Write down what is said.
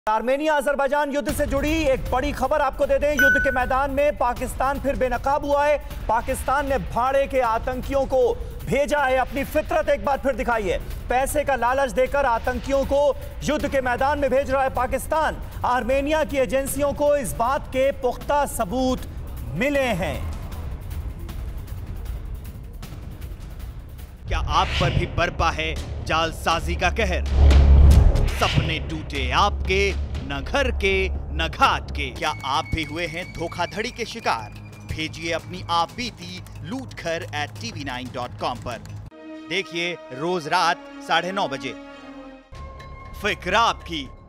Armenia Azerbaijan युद्ध से जुड़ी एक बड़ी खबर आपको दे दें। युद्ध के मैदान में पाकिस्तान फिर बेनकाब हुआ है। पाकिस्तान ने भाड़े के आतंकियों को भेजा है। अपनी फितरत एक बार फिर दिखाई है। पैसे का लालच देकर आतंकियों को युद्ध के मैदान में भेज रहा है पाकिस्तान। आर्मेनिया की एजेंसियों को इस बात के पुख्ता सबूत मिले हैं। क्या आप पर भी बरपा है जालसाजी का कहर? सपने टूटे आपके, न घर के न घाट के। क्या आप भी हुए हैं धोखाधड़ी के शिकार? भेजिए अपनी आप बीती lootkhar@tv9.com पर। देखिए रोज रात 9:30 बजे। फिक्र आपकी।